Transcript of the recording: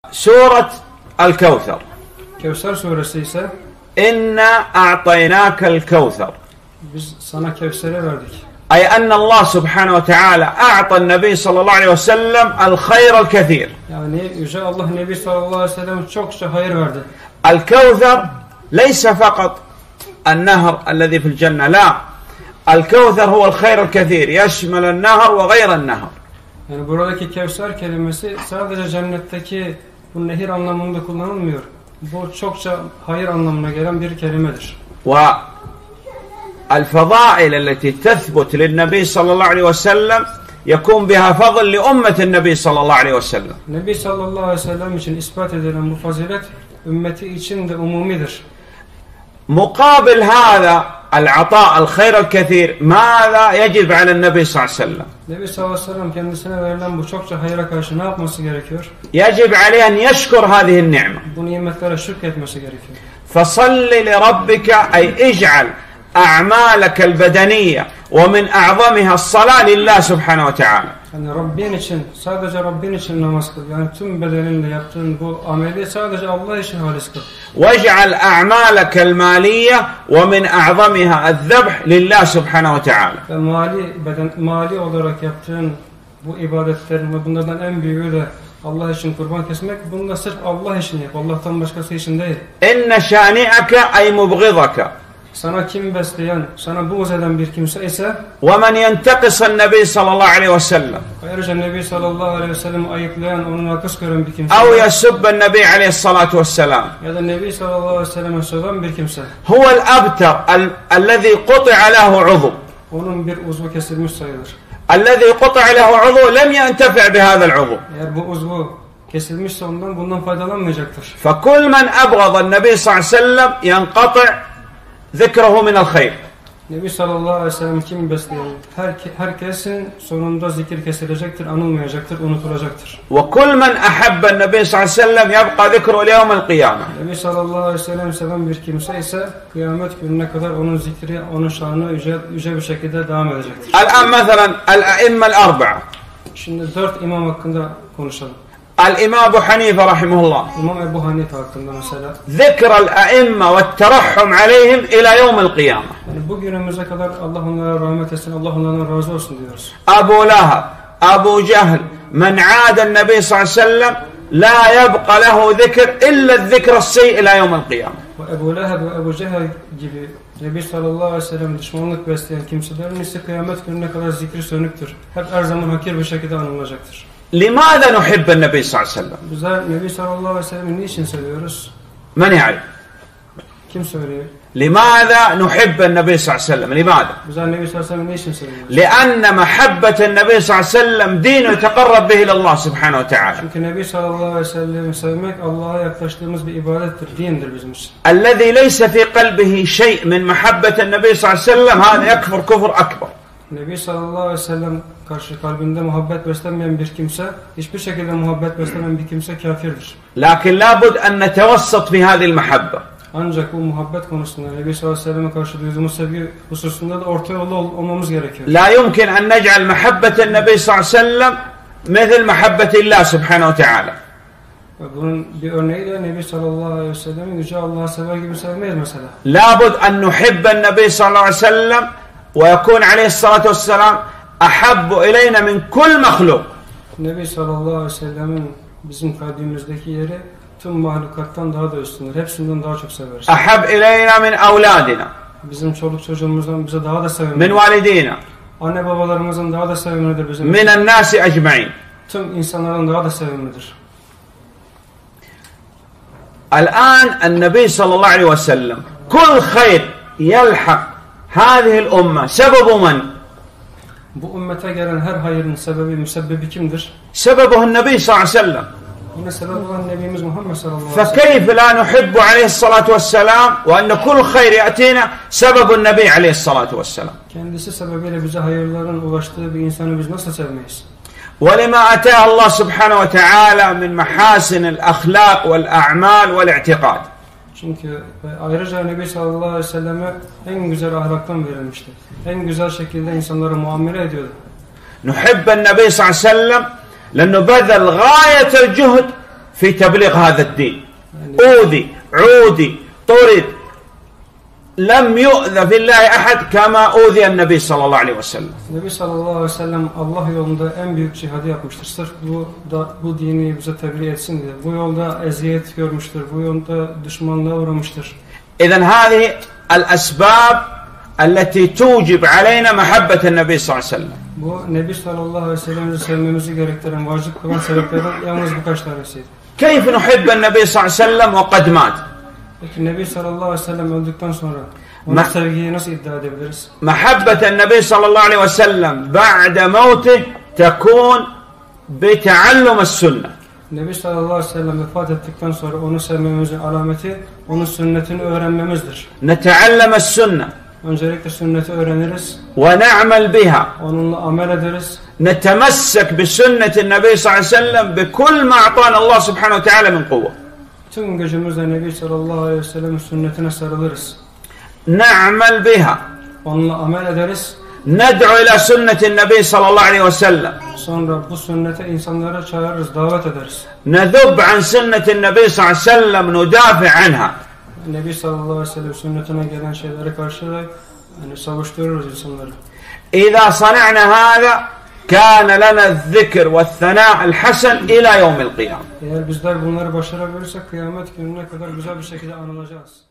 سورة الكوثر. Kevser suresi ise إنا أعطيناك الكوثر. biz sana Kevser'i verdik. أي أن الله سبحانه وتعالى أعطى النبي صلى الله عليه وسلم الخير الكثير. Yani Yüce Allah Nebi sallallahu aleyhi ve sellem çokça hayır verdi. الكوثر ليس فقط النهر الذي في الجنة، لا، الكوثر هو الخير الكثير يشمل النهر وغير النهر. Yani buradaki Kevser kelimesi sadece cennetteki bu nehir anlamında kullanılmıyor. Bu çokça hayır anlamına gelen bir kelimedir. والفضائل التي تثبت للنبي صلى الله عليه وسلم يكون بها فضل لأمة النبي صلى الله عليه وسلم. Nebi sallallahu aleyhi ve sellem için ispat edilen bu fazilet ümmeti için de umumidir. مقابل هذا العطاء الخير الكثير ماذا يجب على النبي صلى الله عليه وسلم؟ Nebi sallallahu aleyhi ve sellem kendisine verilen bu çokça hayra karşı ne yapması gerekiyor? يجب عليه أن يشكر هذه النعمة. Bu nimetlere şükretmesi gerekiyor. فصل لربك أي اجعل أعمالك البدنية ومن أعظمها الصلاة لله سبحانه وتعالى. Yani Rabbin için, sadece Rabbin için namaz kıl. Yani tüm bedeninle yaptığın bu ameli sadece Allah için halis kıl. واجعل أعمالك المالية ومن أعظمها الذبح لله سبحانه وتعالى. Ve mali olarak yaptığın bu ibadetlerin ve bunlardan en büyüğü de Allah için kurban kesmek. Bunu da sırf Allah için yap. Allah'tan başkası için değil. إن شانئك أي مبغضك. Sana kim besleyen, sana buğz eden bir kimse ise ومن ينتقص النبي صلى الله عليه وسلم ayrıca Nebi sallallahu aleyhi ve sellem'i ayıplayan, onun nakıs gören bir kimse أو يسب النبي عليه الصلاة والسلام ya da Nebi sallallahu aleyhi ve sellem'e söven bir kimse هو الأبتر الذي قطع له عضو. onun bir uzvu kesilmiş sayılır. الذي قطع له عضو لم ينتفع بهذا العضو. Eğer bu uzvu kesilmişse bundan faydalanmayacaktır. فكل من أبغض النبي صلى الله عليه وسلم ينقطع ذكره من الخير. Nebi sallallahu aleyhi ve sellem kim besleyen herkesin sonunda zikir kesilecektir, anılmayacaktır, unutulacaktır. وكل من أحب النبي صلى الله عليه وسلم يبقى ذكره ليوم القيامة. Nebi sallallahu aleyhi ve sellem seven bir kimse ise kıyamet gününe kadar onun zikri, onun şanı yüce bir şekilde devam edecektir. الآن مثلا الأئمة الأربعة. Şimdi 4 imam hakkında konuşalım. الإمام أبو حنيفة رحمه الله İmam Ebu Hanife hakkında mesela. ذكر الأئمة والترحم عليهم إلى يوم القيامة. Yani bugünümüze kadar Allah onlara rahmet etsin, Allah onlardan razı olsun diyoruz. أبو لهب أبو جهل من عاد النبي صلى الله عليه وسلم لا يبقى له ذكر إلا الذكر السيء إلى يوم القيامة. Ve Ebu Leheb ve Ebu Cehel gibi Nebi sallallahu aleyhi ve sellem düşmanlık besleyen kimselerin ise kıyamet gününe kadar zikri sönüktür. Hep her zaman hakir bir şekilde anılacaktır. لماذا نحب النبي صلى الله عليه وسلم؟ Bizler Nebi sallallahu aleyhi ve sellem'i niçin seviyoruz? من يعرف؟ Kim söylüyor? لماذا نحب النبي صلى الله عليه وسلم؟ لماذا؟ Bizler Nebi sallallahu aleyhi ve sellem'i niçin seviyoruz? لأن محبة النبي صلى الله عليه وسلم دين يتقرب به إلى الله سبحانه وتعالى. Çünkü Nebi sallallahu aleyhi ve sellem'i sevmek Allah'a yaklaştığımız bir ibadettir, dindir bizim için. الذي ليس في قلبه شيء من محبة النبي صلى الله عليه وسلم هذا يكفر كفر أكبر. Nebi sallallahu aleyhi ve sellem karşı kalbinde muhabbet beslenmeyen bir kimse, hiçbir şekilde muhabbet beslemeyen bir kimse kafirdir. لكن لابد أن نتوسط في هذه المحبة. Ancak bu muhabbet konusunda Nebi sallallahu aleyhi ve selleme karşı duyduğumuz sevgi hususunda da orta yolda olmamız gerekiyor. لا يمكن أن نجعل محبة النبي صلى الله عليه وسلم مثل محبة الله سبحانه وتعالى. Bunun bir örneği de Nebi sallallahu aleyhi ve sellem'i Yüce Allah'a sever gibi sevmeyiz mesela. لابد أن نحب النبي صلى الله عليه وسلم ويكون عليه الصلاة والسلام أحب إلينا من كل مخلوق. Nebi sallallahu aleyhi ve sellem'in bizim kalbimizdeki yeri tüm mahlukattan daha da üstündür. Hepsinden daha çok severiz. أحب إلينا من أولادنا. Bizim çoluk çocuğumuzdan bize daha da من sevimlidir. والدينا. Anne babalarımızın daha da sevimlidir bizim. من الناس أجمعين. Tüm insanların daha da sevimlidir. الآن النبي صلى الله عليه وسلم كل خير يلحق هذه الأمة سبب من؟ Bu ümmete gelen her hayırın sebebi, müsebbibi kimdir? سببه النبي صلى الله عليه وسلم. Yine sebep olan Nebimiz Muhammed sallallahu aleyhi ve sellem. فكيف لا نحب عليه الصلاة والسلام وأن كل خير يأتينا سبب النبي عليه الصلاة والسلام. Kendisi sebebiyle bize hayırların ulaştığı bir insanı biz nasıl sevmeyiz? ولما أتاه الله سبحانه وتعالى من محاسن الأخلاق والأعمال والاعتقاد. Çünkü ayrıca Nebi sallallahu aleyhi ve selleme en güzel ahlaktan verilmişti. En güzel şekilde insanlara muamele ediyordu. نحب النبي صلى الله عليه وسلم لأنه بذل غاية الجهد في تبليغ هذا الدين. أوذي، عودي، طرد، لم يؤذى في الله أحد كما أوذي النبي صلى الله عليه وسلم. Nebi sallallahu aleyhi ve sellem Allah yolunda en büyük cihadı yapmıştır. Sırf bu dini bize tebliğ etsin diye. Bu yolda eziyet görmüştür. Bu yolda düşmanlığa uğramıştır. إذن هذه الأسباب التي توجب علينا محبة النبي صلى الله عليه وسلم. Bu Nebi sallallahu aleyhi ve sellem'i sevmemizi gerektiren, vacip kılan sebeplerden yalnız birkaç tanesiydi. كيف نحب النبي صلى الله عليه وسلم وقد مات؟ Peki Nebi sallallahu aleyhi ve sellem öldükten sonra ona sevgiyi nasıl iddia edebiliriz? محبة النبي صلى الله عليه وسلم بعد موته تكون بتعلم السنة. Nebi sallallahu aleyhi ve sellem vefat ettikten sonra onu sevmemizin alameti onun sünnetini öğrenmemizdir. نتعلم السنة Öncelikle sünneti öğreniriz. ونعمل بها. Onunla amel ederiz. نتمسك بسنة النبي صلى الله عليه وسلم بكل ما أعطانا الله سبحانه وتعالى من قوة. Tüm gücümüzle Nebi sallallahu aleyhi ve sellem'in sünnetine sarılırız. نعمل بها. Onunla amel ederiz. ندعو إلى سنة النبي صلى الله عليه وسلم. Sonra bu sünnete insanlara çağırırız, davet ederiz. نذب عن سنة النبي صلى الله عليه وسلم ندافع عنها. Nebi sallallahu aleyhi ve sellem sünnetine gelen şeylere karşı da savuştururuz insanları. إذا صنعنا هذا كان لنا الذكر والثناء الحسن إلى يوم القيامة. Eğer bizler bunları başarabilirsek kıyamet gününe kadar güzel bir şekilde anılacağız.